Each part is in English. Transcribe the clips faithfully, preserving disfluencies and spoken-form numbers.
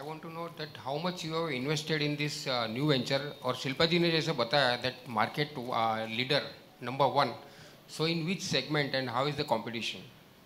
want to know that how much you have invested in this uh, new venture. और शिल्पा जी ने जैसे बताया that market uh, leader number one. So in which segment and how is the competition?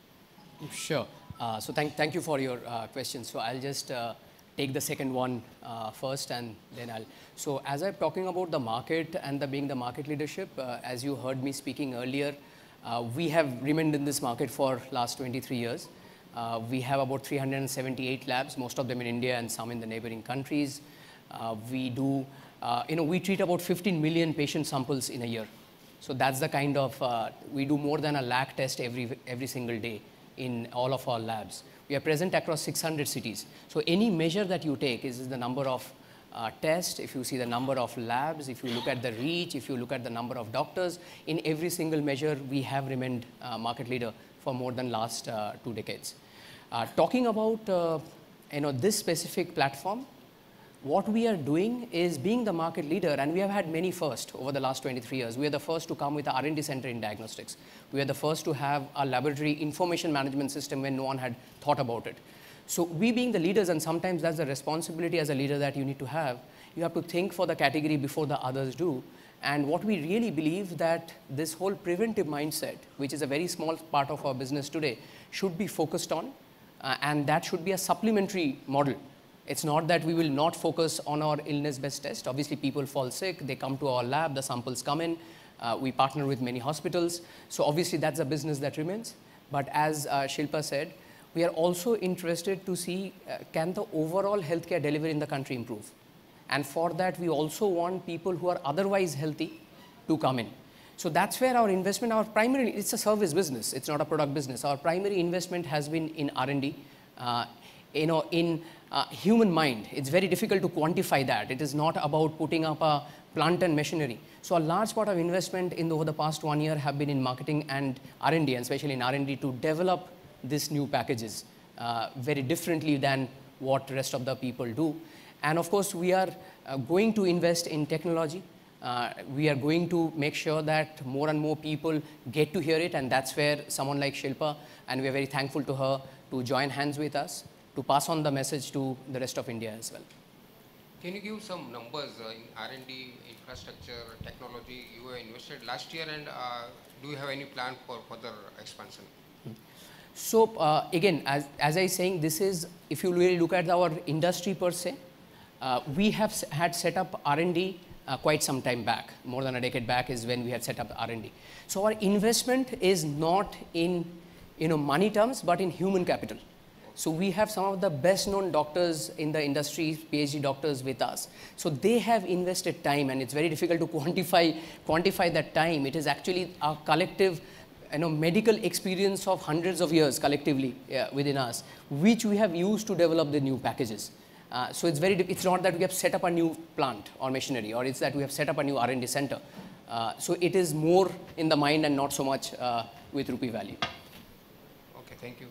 Sure. Uh, so thank thank you for your uh, question. So I'll just uh, take the second one uh, first, and then I'll. So as I'm talking about the market and the being the market leadership, uh, as you heard me speaking earlier, uh, we have remained in this market for last twenty-three years. Uh, we have about three hundred seventy-eight labs, most of them in India and some in the neighboring countries. Uh, we do, uh, you know, we treat about fifteen million patient samples in a year. So that's the kind of, uh, we do more than a lakh tests every, every single day in all of our labs. We are present across six hundred cities. So any measure that you take is, is the number of uh, tests, if you see the number of labs, if you look at the reach, if you look at the number of doctors, in every single measure, we have remained uh, market leader for more than last uh, two decades. Uh, talking about uh, you know, this specific platform, what we are doing is being the market leader, and we have had many firsts over the last twenty-three years. We are the first to come with the R and D center in diagnostics. We are the first to have a laboratory information management system when no one had thought about it. So we being the leaders, and sometimes that's the responsibility as a leader that you need to have, you have to think for the category before the others do. And what we really believe that this whole preventive mindset, which is a very small part of our business today, should be focused on, uh, and that should be a supplementary model. It's not that we will not focus on our illness-based test. Obviously, people fall sick, they come to our lab, the samples come in, uh, we partner with many hospitals. So obviously, that's a business that remains. But as uh, Shilpa said, we are also interested to see, uh, can the overall healthcare delivery in the country improve? And for that, we also want people who are otherwise healthy to come in. So that's where our investment, our primary, it's a service business, it's not a product business. Our primary investment has been in R and D, uh, you know, in uh, human mind. It's very difficult to quantify that. It is not about putting up a plant and machinery. So a large part of investment in the, over the past one year have been in marketing and R and D, and especially in R and D to develop these new packages uh, very differently than what the rest of the people do. And of course, we are uh, going to invest in technology. Uh, we are going to make sure that more and more people get to hear it, and that's where someone like Shilpa, and we are very thankful to her to join hands with us to pass on the message to the rest of India as well. Can you give some numbers uh, in R and D, infrastructure, technology you have invested last year, and uh, do you have any plan for further expansion? So uh, again, as, as I was saying, this is, if you really look at our industry per se, uh, we have had set up R and D uh, quite some time back. More than a decade back is when we had set up R and D. So our investment is not in you know, money terms, but in human capital. So we have some of the best known doctors in the industry, PhD doctors with us. So they have invested time, and it's very difficult to quantify, quantify that time. It is actually a collective you know, medical experience of hundreds of years collectively uh, within us, which we have used to develop the new packages. Uh, so it's very, it's not that we have set up a new plant or machinery, or it's that we have set up a new R and D center. Uh, so it is more in the mind and not so much uh, with rupee value. Okay, thank you.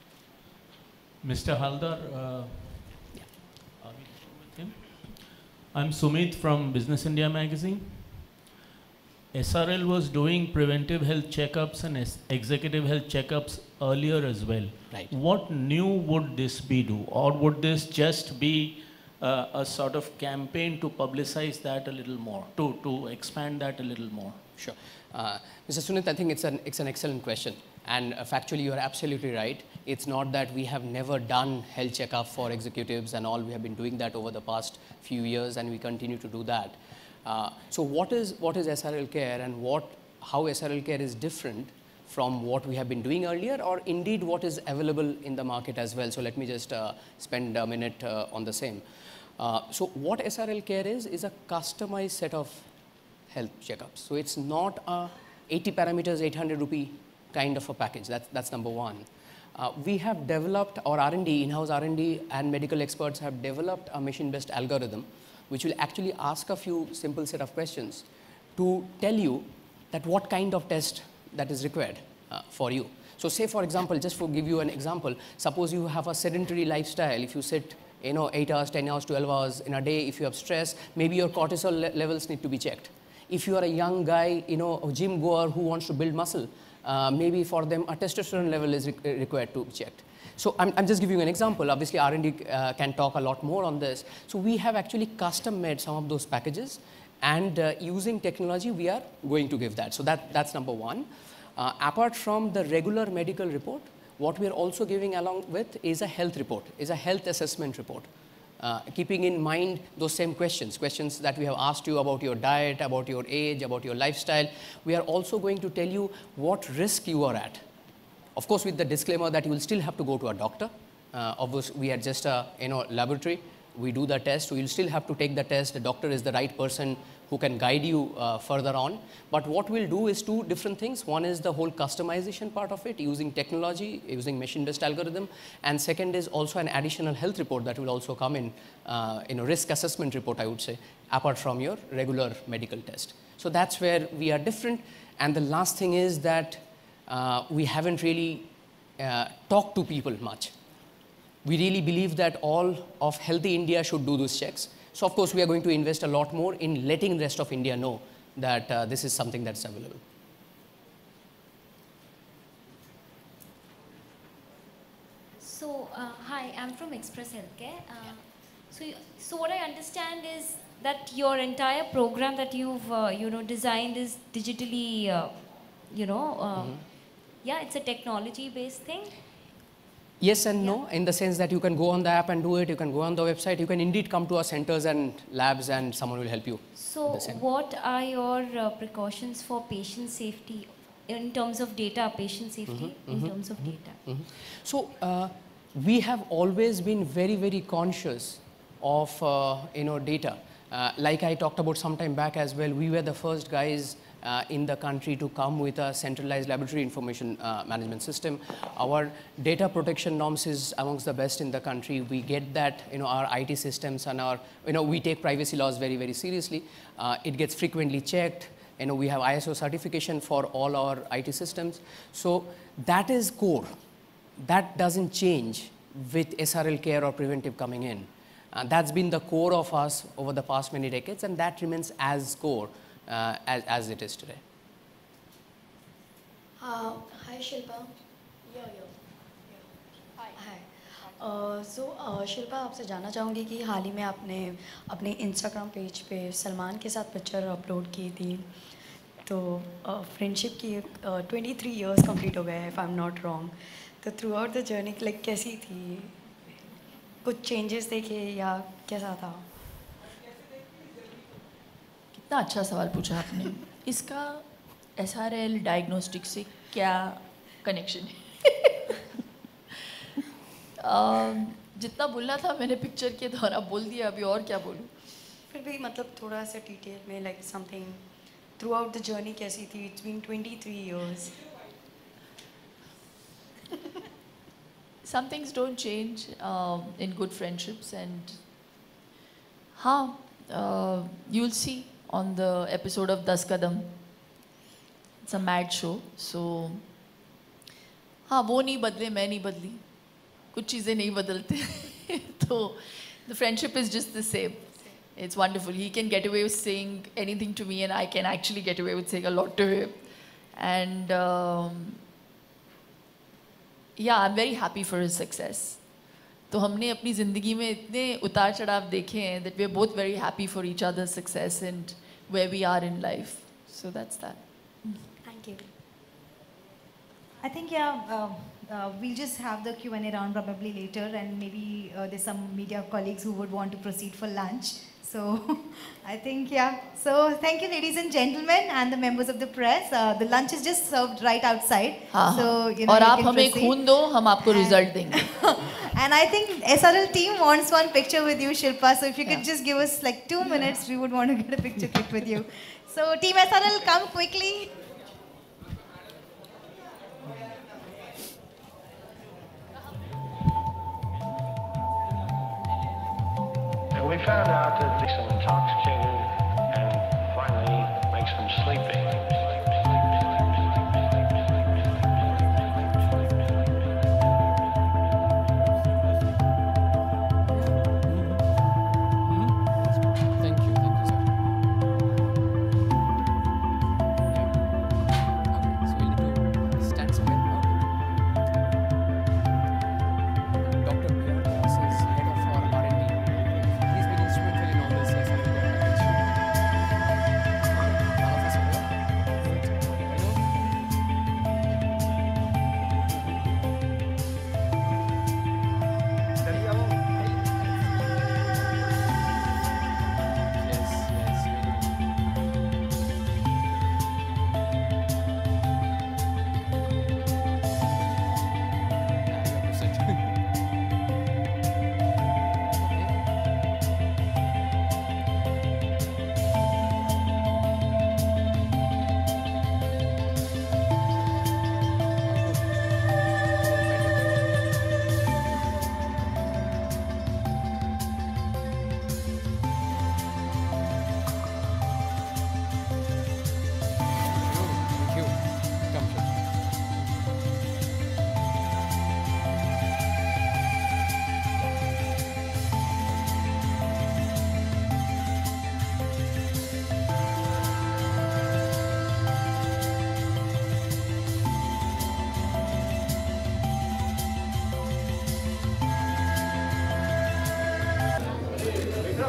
Mister Haldar, uh, yeah. Are we with him? I'm Sumit from Business India magazine. S R L was doing preventive health checkups and executive health checkups earlier as well. Right. What new would this be do? Or would this just be uh, a sort of campaign to publicize that a little more, to, to expand that a little more? Sure. Uh, Mister Sunit, I think it's an, it's an excellent question. And uh, factually, you are absolutely right. It's not that we have never done health checkup for executives and all. We have been doing that over the past few years, and we continue to do that. Uh, so what is, what is S R L Care, and what, how S R L Care is different from what we have been doing earlier, or indeed what is available in the market as well? So let me just uh, spend a minute uh, on the same. Uh, so what S R L Care is, is a customized set of health checkups. So it's not a eighty parameters, eight hundred rupee kind of a package. That's, that's number one. Uh, we have developed our R and D, in-house R and D, and medical experts have developed a machine-based algorithm which will actually ask a few simple set of questions to tell you that what kind of test that is required uh, for you. So say, for example, just to give you an example, suppose you have a sedentary lifestyle. If you sit you know, eight hours, ten hours, twelve hours in a day, if you have stress, maybe your cortisol le levels need to be checked. If you are a young guy, you know, a gym goer who wants to build muscle, uh, maybe for them a testosterone level is re required to be checked. So I'm, I'm just giving you an example. Obviously, R and D uh, can talk a lot more on this. So we have actually custom made some of those packages, and uh, using technology, we are going to give that. So that, that's number one. Uh, apart from the regular medical report, what we are also giving along with is a health report, is a health assessment report. Uh, keeping in mind those same questions, questions that we have asked you about your diet, about your age, about your lifestyle. We are also going to tell you what risk you are at. Of course, with the disclaimer that you will still have to go to a doctor. Uh, obviously, we are just a you know, laboratory. We do the test, so you'll still have to take the test. The doctor is the right person who can guide you uh, further on. But what we'll do is two different things. One is the whole customization part of it, using technology, using machine-based algorithm. And second is also an additional health report that will also come in, uh, in a risk assessment report, I would say, apart from your regular medical test. So that's where we are different. And the last thing is that uh, we haven't really uh, talked to people much. We really believe that all of Healthy India should do those checks. So of course, we are going to invest a lot more in letting the rest of India know that uh, this is something that's available. So, uh, hi, I'm from Express Healthcare. Uh, so, you, so what I understand is that your entire program that you've, uh, you know, designed is digitally, uh, you know, uh, mm-hmm. yeah, it's a technology-based thing. Yes and no, in the sense that you can go on the app and do it, you can go on the website, you can indeed come to our centers and labs and someone will help you. So what are your uh, precautions for patient safety in terms of data, patient safety mm-hmm, in mm-hmm, terms of mm-hmm, data? Mm-hmm. So uh, we have always been very, very conscious of uh, you know, data. Uh, like I talked about some time back as well, we were the first guys Uh, in the country to come with a centralized laboratory information uh, management system. Our data protection norms is amongst the best in the country. We get that, you know, our I T systems and our, you know, we take privacy laws very, very seriously. Uh, it gets frequently checked. You know, we have I S O certification for all our I T systems. So that is core. That doesn't change with S R L care or preventive coming in. Uh, that's been the core of us over the past many decades, and that remains as core. Uh, as, as it is today. Uh, hi Shilpa. Yeah, yeah. yeah. Hi. Hi. Uh, so uh, Shilpa, आपसे जानना चाहूँगी कि हाल ही में आपने अपने Instagram page पे सलमान के साथ पिक्चर अपलोड की थी, तो फ्रेंडशिप की ट्वेंटी थ्री इयर्स कंप्लीट हो गए हैं, if I am not wrong. तो throughout the journey like कैसी थी, कुछ चेंजेस देखे या कैसा था? इतना अच्छा सवाल पूछा आपने. इसका एस आर एल डायग्नोस्टिक से क्या कनेक्शन है? uh, जितना बोलना था मैंने पिक्चर के द्वारा बोल दिया, अभी और क्या बोलूँ? फिर भी मतलब थोड़ा सा डिटेल में, like something throughout the journey कैसी थी? It's been twenty three years. Some things don't change uh, in good friendships, and हाँ, uh, you'll see on the episode of Das Kadam. It's a mad show, so हाँ, वो नहीं बदले, मैं नहीं बदली, कुछ चीज़ें नहीं बदलते. तो the friendship is just the same. It's wonderful. He can get away with saying anything to me, and I can actually get away with saying a lot to him. And um, yeah, I'm very happy for his success. तो हमने अपनी ज़िंदगी में इतने उतार चढ़ाव देखे हैं that we're both very happy for each other's success and where we are in life. So that's that. Thank you. I think, yeah, uh, uh, we'll just have the Q and A round probably later, and maybe uh, there's some media colleagues who would want to proceed for lunch. So I think, yeah. So thank you, ladies and gentlemen, and the members of the press. Uh, the lunch is just served right outside. हाँ, so, you know, और you आप can हमें proceed. खून दो, हम आपको result देंगे. And I think S R L team wants one picture with you, Shilpa. So if you could Yeah. just give us like two minutes, we would want to get a picture clicked with you. So team S R L, come quickly. And we found out that makes them intoxicated and finally makes them sleepy. Thank you, thank you, sir. Yeah. Okay, so we'll need to stand somewhere. Okay.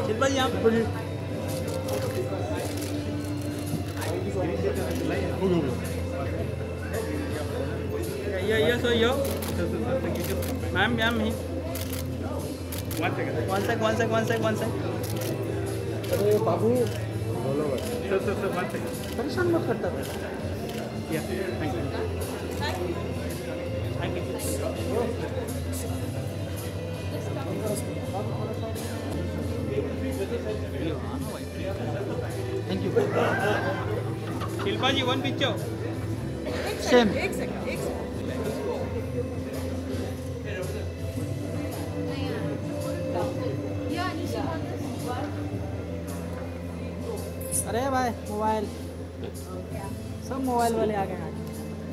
Shilpa जी यहाँ पे ये ये so यो ma'am ma'am ही one second one sec one sec one sec one sec अरे बाबू sir sir sir one second परेशान मत करता या thank you thank you thank you Shilpa ji one picture same एक सेकंड एक सेकंड अरे भाई मोबाइल सब मोबाइल वाले आ गए आज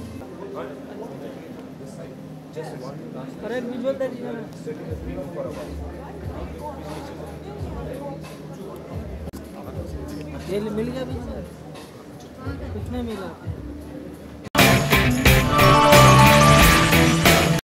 अरे विजुअल दे दीजिए ये मिल गया भी कुछ नहीं मिला